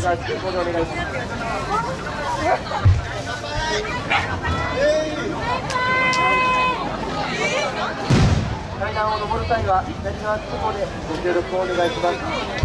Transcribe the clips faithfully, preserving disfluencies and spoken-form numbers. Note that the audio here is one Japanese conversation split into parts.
が通行でお願いします。階段を上る際は左側通行でご協力をお願いします。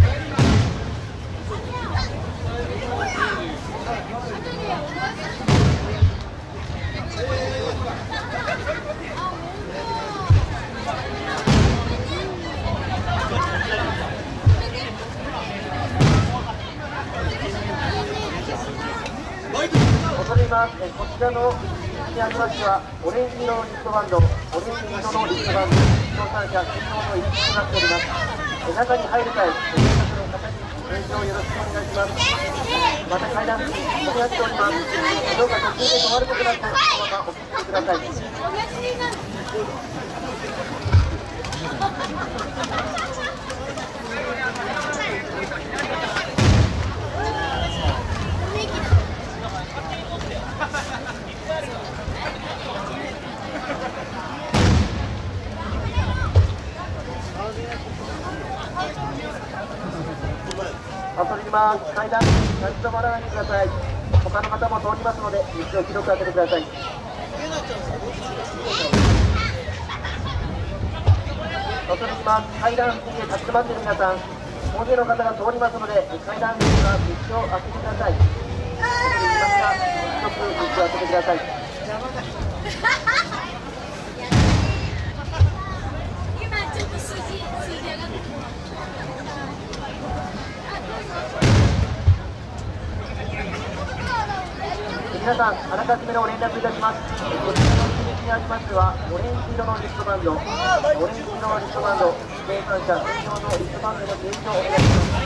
恐れ入ります。こちらのにありますはオレンジ色のリストバンド、オレンジ色のリストバンド、乗車者専用の入り口となっております。中に入る際、お客の方にご入場よろしくお願いします。また階段、混み合っております。どうか途中で止まることなく、そのままお進みください。恐れ入ります。階段に立ち止まらないでください。他の方も通りますので、道を広く開けてください。恐れ入ります。階段付近で立ち止まっている皆さん、大勢の方が通りますので、階段には道を開けてください。恐れ入りますが、広く道を開けてください。皆さん、あらかじめのお連絡いたします。こちらの入り口にありますは、オレンジ色のリストバンド、オレンジ色のリストバンド、生産者専用のリストバンドの提供をお願いします。